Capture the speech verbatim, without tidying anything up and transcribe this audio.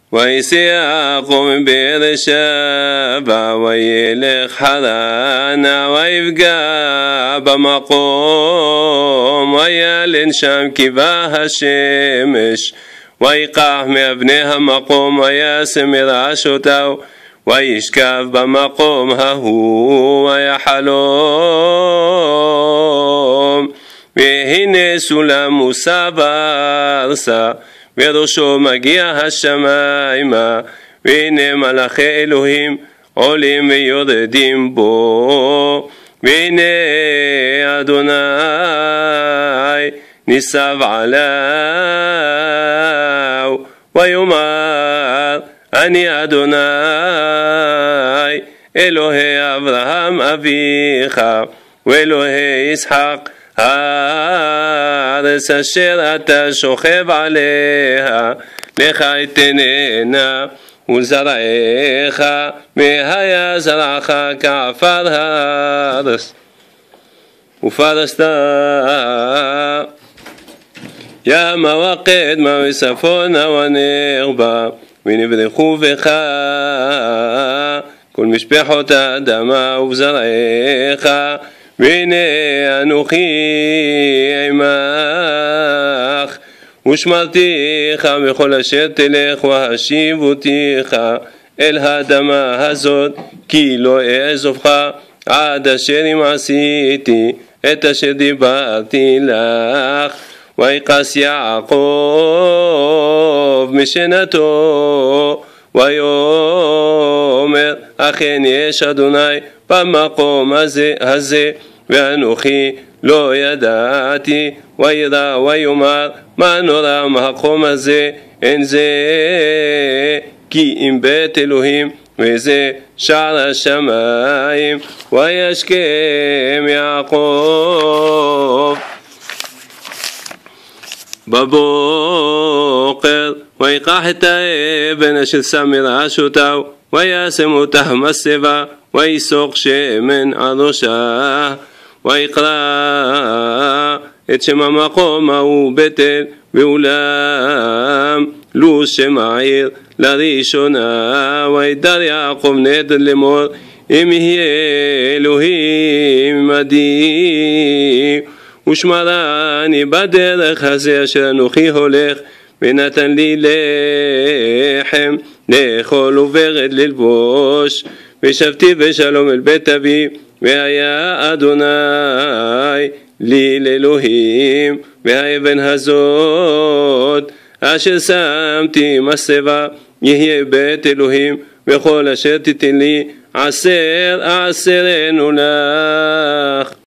ויצא יעקב מבאר שבע וילך חרנה ויפגע במקום וילן שם כיבה השמש ויקח מאבני המקום וישם מרעשותיו וישכב במקום ההוא ויחלום והנה סולם מוסב בארצה וראשו מגיע השמיימה והנה מלאכי אלוהים עולים ויורדים בו והנה אדוני ניצב עליו ויאמר אני אדוני אלוהי אברהם אביך ואלוהי יצחק הארץ אשר אתה שוכב עליה לך אתננה ולזרעך והיה זרעך כעפר הארץ ופרסת ימה וקדמה וצפונה ונגבה ונברכו בך כל משפחות האדמה ובזרעך והנה אנוכי עמך ושמרתיך בכל אשר תלך והשיבותיך אל האדמה הזאת כי לא אעזובך עד אשר אם עשיתי את אשר דיברתי לך ויכעס יעקב משנתו ויאמר אכן יש אדוני במקום הזה, הזה ואנוכי לא ידעתי וירא ויאמר מה נורא המקום הזה אין זה כי אם בית אלוהים וזה שער השמיים וישכם יעקב בבוקר ויקח את האבן אשר שם מרעשותיו וישם אותה מסבה ויסוק שמן על ראשה ויקרא את שם המקום ההוא בית-אל ואולם לו שם העיר לראשונה וידר יעקב נדר לאמור אם יהיה אלוהים עמדי ושמרני בדרך הזה אשר אנוכי הולך ונתן לי לחם לאכול ובגד ללבוש ושבתי בשלום אל בית אבי והיה אדוני לי לאלוהים והאבן הזאת אשר שמתי מסבה יהיה בית אלוהים וכל אשר תיתן לי עשר עשרנו לך.